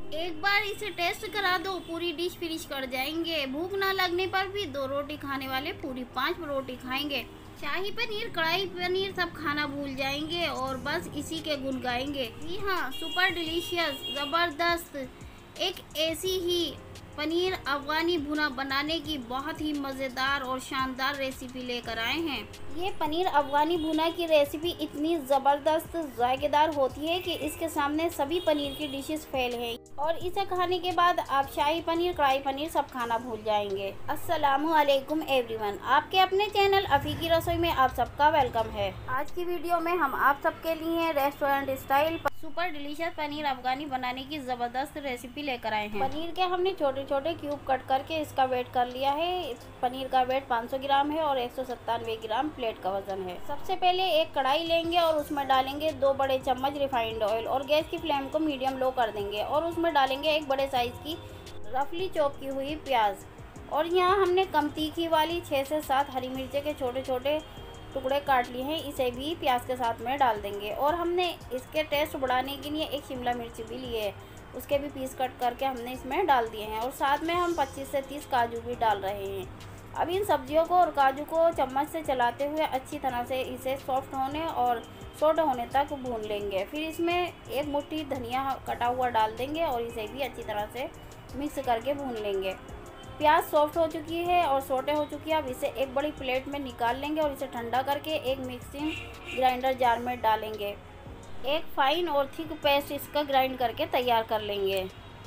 एक बार इसे टेस्ट करा दो, पूरी डिश फिनिश कर जाएंगे। भूख ना लगने पर भी 2 रोटी खाने वाले पूरी 5 रोटी खाएंगे। शाही पनीर, कढ़ाई पनीर सब खाना भूल जाएंगे और बस इसी के गुण गाएंगे। जी हाँ, सुपर डिलीशियस, ज़बरदस्त, एक ऐसी ही पनीर अफगानी भुना बनाने की बहुत ही मज़ेदार और शानदार रेसिपी लेकर आए हैं। ये पनीर अफगानी भुना की रेसिपी इतनी ज़बरदस्त जायकेदार होती है कि इसके सामने सभी पनीर की डिशेस फेल हैं और इसे खाने के बाद आप शाही पनीर, कढ़ाई पनीर सब खाना भूल जाएंगे। अस्सलामु अलैकुम एवरीवन, आपके अपने चैनल अफ़ी की रसोई में आप सबका वेलकम है। आज की वीडियो में हम आप सबके लिए restaurant style super delicious paneer Afghani बनाने की ज़बरदस्त रेसिपी लेकर आए हैं। पनीर के हमने छोटे छोटे क्यूब कट करके इसका वेट कर लिया है। पनीर का वेट 500 ग्राम है और 197 ग्राम प्लेट का वजन है। सबसे पहले एक कढ़ाई लेंगे और उसमें डालेंगे 2 बड़े चम्मच रिफाइंड ऑयल और गैस की फ्लेम को मीडियम लो कर देंगे और उसमें डालेंगे एक बड़े साइज़ की रफली चॉप की हुई प्याज और यहाँ हमने कम तीखी वाली 6 से 7 हरी मिर्चें के छोटे छोटे टुकड़े काट लिए हैं, इसे भी प्याज के साथ में डाल देंगे। और हमने इसके टेस्ट बढ़ाने के लिए एक शिमला मिर्च भी लिए है, उसके भी पीस कट करके हमने इसमें डाल दिए हैं और साथ में हम 25 से 30 काजू भी डाल रहे हैं। अब इन सब्जियों को और काजू को चम्मच से चलाते हुए अच्छी तरह से इसे सॉफ्ट होने और सॉफ्ट होने तक भून लेंगे। फिर इसमें एक मुट्ठी धनिया कटा हुआ डाल देंगे और इसे भी अच्छी तरह से मिक्स करके भून लेंगे। प्याज सॉफ्ट हो चुकी है और सोटे हो चुकी है। अब इसे एक बड़ी प्लेट में निकाल लेंगे और इसे ठंडा करके एक मिक्सिंग ग्राइंडर जार में डालेंगे। एक फाइन और थिक पेस्ट इसका ग्राइंड करके तैयार कर लेंगे।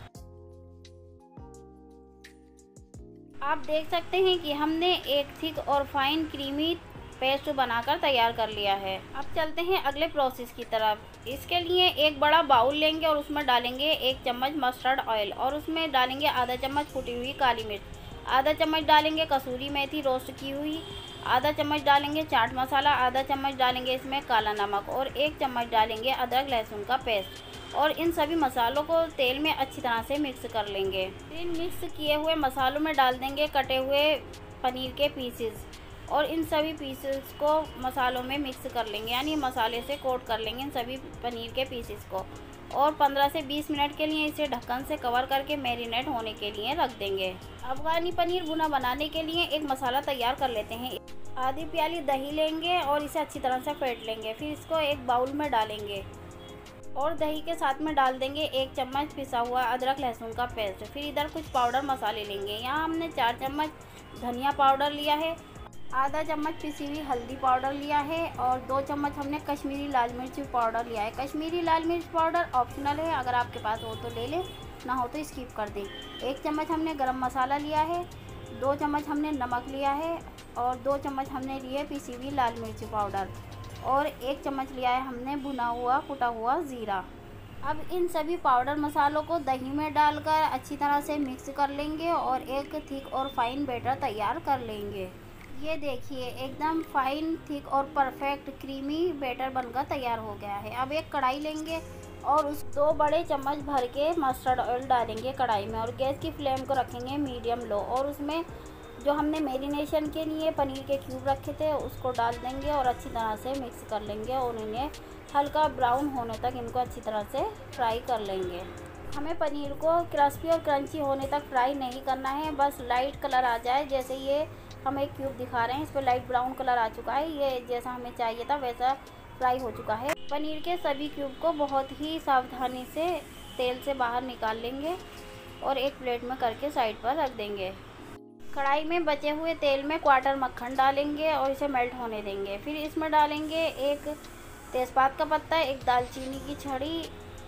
आप देख सकते हैं कि हमने एक थिक और फाइन क्रीमी पेस्ट बनाकर तैयार कर लिया है। अब चलते हैं अगले प्रोसेस की तरफ। इसके लिए एक बड़ा बाउल लेंगे और उसमें डालेंगे 1 चम्मच मस्टर्ड ऑयल और उसमें डालेंगे आधा चम्मच कुटी हुई काली मिर्च, आधा चम्मच डालेंगे कसूरी मेथी रोस्ट की हुई, आधा चम्मच डालेंगे चाट मसाला, आधा चम्मच डालेंगे इसमें काला नमक और 1 चम्मच डालेंगे अदरक लहसुन का पेस्ट और इन सभी मसालों को तेल में अच्छी तरह से मिक्स कर लेंगे। इन मिक्स किए हुए मसालों में डाल देंगे कटे हुए पनीर के पीसेस और इन सभी पीसेस को मसालों में मिक्स कर लेंगे, यानी मसाले से कोट कर लेंगे इन सभी पनीर के पीसेस को और 15 से 20 मिनट के लिए इसे ढक्कन से कवर करके मैरिनेट होने के लिए रख देंगे। अफगानी पनीर भुना बनाने के लिए एक मसाला तैयार कर लेते हैं। आधी प्याली दही लेंगे और इसे अच्छी तरह से फेंट लेंगे। फिर इसको एक बाउल में डालेंगे और दही के साथ में डाल देंगे 1 चम्मच पिसा हुआ अदरक लहसुन का पेस्ट। फिर इधर कुछ पाउडर मसाले लेंगे। यहाँ हमने 4 चम्मच धनिया पाउडर लिया है, आधा चम्मच पिसी हुई हल्दी पाउडर लिया है और 2 चम्मच हमने कश्मीरी लाल मिर्च पाउडर लिया है। कश्मीरी लाल मिर्च पाउडर ऑप्शनल है, अगर आपके पास हो तो ले लें, ना हो तो स्किप कर दें। 1 चम्मच हमने गरम मसाला लिया है, 2 चम्मच हमने नमक लिया है और 2 चम्मच हमने लिए पिसी हुई लाल मिर्च पाउडर और 1 चम्मच लिया है हमने भुना हुआ कुटा हुआ ज़ीरा। अब इन सभी पाउडर मसालों को दही में डालकर अच्छी तरह से मिक्स कर लेंगे और एक थिक और फाइन बैटर तैयार कर लेंगे। ये देखिए, एकदम फाइन, थिक और परफेक्ट क्रीमी बैटर बनकर तैयार हो गया है। अब एक कढ़ाई लेंगे और उस 2 बड़े चम्मच भर के मस्टर्ड ऑयल डालेंगे कढ़ाई में और गैस की फ्लेम को रखेंगे मीडियम लो और उसमें जो हमने मैरिनेशन के लिए पनीर के क्यूब रखे थे उसको डाल देंगे और अच्छी तरह से मिक्स कर लेंगे और इन्हें हल्का ब्राउन होने तक इनको अच्छी तरह से फ्राई कर लेंगे। हमें पनीर को क्रिस्पी और क्रंची होने तक फ्राई नहीं करना है, बस लाइट कलर आ जाए। जैसे ये हम एक क्यूब दिखा रहे हैं, इस पर लाइट ब्राउन कलर आ चुका है। ये जैसा हमें चाहिए था वैसा फ्राई हो चुका है। पनीर के सभी क्यूब को बहुत ही सावधानी से तेल से बाहर निकाल लेंगे और एक प्लेट में करके साइड पर रख देंगे। कढ़ाई में बचे हुए तेल में क्वार्टर मक्खन डालेंगे और इसे मेल्ट होने देंगे। फिर इसमें डालेंगे एक तेज़पात का पत्ता, एक दालचीनी की छड़ी,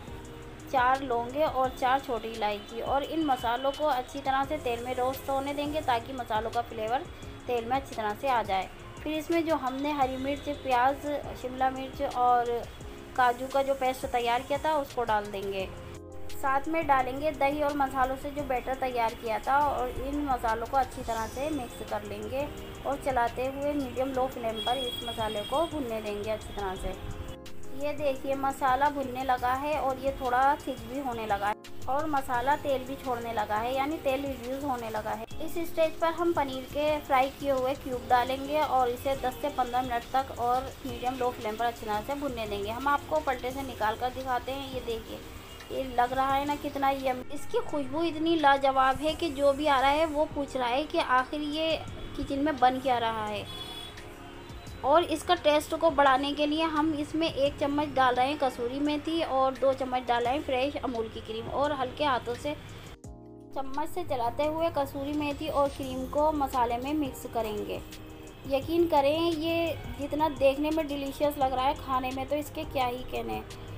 4 लौंगे और 4 छोटी इलायची और इन मसालों को अच्छी तरह से तेल में रोस्ट होने देंगे ताकि मसालों का फ्लेवर तेल में अच्छी तरह से आ जाए। फिर इसमें जो हमने हरी मिर्च, प्याज, शिमला मिर्च और काजू का जो पेस्ट तैयार किया था उसको डाल देंगे। साथ में डालेंगे दही और मसालों से जो बैटर तैयार किया था और इन मसालों को अच्छी तरह से मिक्स कर लेंगे और चलाते हुए मीडियम लो फ्लेम पर इस मसाले को भुनने देंगे अच्छी तरह से। ये देखिए, मसाला भुनने लगा है और ये थोड़ा थिक भी होने लगा है और मसाला तेल भी छोड़ने लगा है, यानी तेल रिड्यूस होने लगा है। इस स्टेज पर हम पनीर के फ्राई किए हुए क्यूब डालेंगे और इसे 10 से 15 मिनट तक और मीडियम लो फ्लेम पर अच्छी तरह से भुनने देंगे। हम आपको पलटे से निकाल कर दिखाते हैं। ये देखिए, ये लग रहा है ना कितना यम्मी। इसकी खुशबू इतनी लाजवाब है कि जो भी आ रहा है वो पूछ रहा है कि आखिर ये किचन में बन क्या रहा है। और इसका टेस्ट को बढ़ाने के लिए हम इसमें 1 चम्मच डाल रहे हैं कसूरी मेथी और 2 चम्मच डाल रहे हैं फ्रेश अमूल की क्रीम, और हल्के हाथों से चम्मच से चलाते हुए कसूरी मेथी और क्रीम को मसाले में मिक्स करेंगे। यकीन करें ये जितना देखने में डिलीशियस लग रहा है, खाने में तो इसके क्या ही कहने।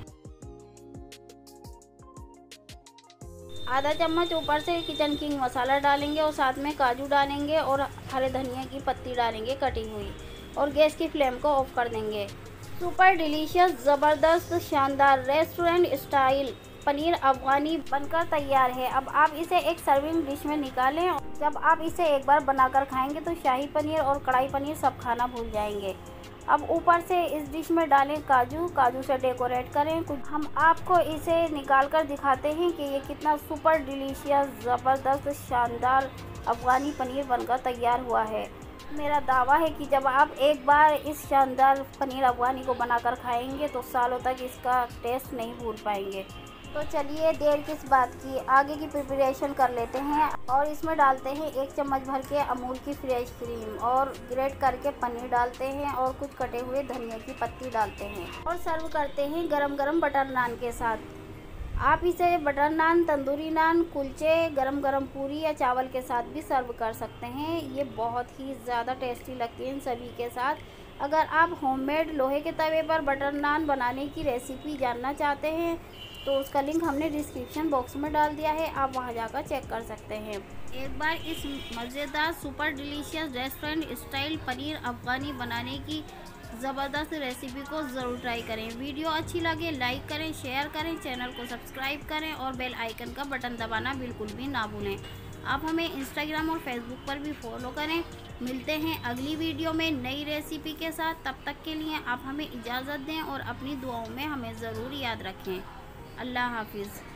आधा चम्मच ऊपर से किचन किंग मसाला डालेंगे और साथ में काजू डालेंगे और हरे धनिया की पत्ती डालेंगे कटी हुई, और गैस की फ्लेम को ऑफ कर देंगे। सुपर डिलीशियस, ज़बरदस्त, शानदार रेस्टोरेंट स्टाइल पनीर अफ़गानी बनकर तैयार है। अब आप इसे एक सर्विंग डिश में निकालें। जब आप इसे एक बार बनाकर खाएंगे तो शाही पनीर और कढ़ाई पनीर सब खाना भूल जाएंगे। अब ऊपर से इस डिश में डालें काजू, काजू से डेकोरेट करें। हम आपको इसे निकाल कर दिखाते हैं कि ये कितना सुपर डिलीशियस, ज़बरदस्त, शानदार अफ़गानी पनीर बनकर तैयार हुआ है। मेरा दावा है कि जब आप एक बार इस शानदार पनीर अफ़गानी को बनाकर खाएंगे तो सालों तक इसका टेस्ट नहीं भूल पाएंगे। तो चलिए देर किस बात की, आगे की प्रिपरेशन कर लेते हैं। और इसमें डालते हैं 1 चम्मच भर के अमूल की फ्रेश क्रीम, और ग्रेट करके पनीर डालते हैं, और कुछ कटे हुए धनिया की पत्ती डालते हैं, और सर्व करते हैं गरम गरम बटर नान के साथ। आप इसे बटर नान, तंदूरी नान, कुलचे, गरम गरम पूरी या चावल के साथ भी सर्व कर सकते हैं। ये बहुत ही ज़्यादा टेस्टी लगती है इन सभी के साथ। अगर आप होममेड लोहे के तवे पर बटर नान बनाने की रेसिपी जानना चाहते हैं तो उसका लिंक हमने डिस्क्रिप्शन बॉक्स में डाल दिया है, आप वहां जाकर चेक कर सकते हैं। एक बार इस मज़ेदार super delicious restaurant style paneer Afghani बनाने की ज़बरदस्त रेसिपी को ज़रूर ट्राई करें। वीडियो अच्छी लगे लाइक करें, शेयर करें, चैनल को सब्सक्राइब करें और बेल आइकन का बटन दबाना बिल्कुल भी ना भूलें। आप हमें इंस्टाग्राम और फेसबुक पर भी फॉलो करें। मिलते हैं अगली वीडियो में नई रेसिपी के साथ। तब तक के लिए आप हमें इजाज़त दें और अपनी दुआओं में हमें ज़रूर याद रखें। अल्लाह हाफिज़।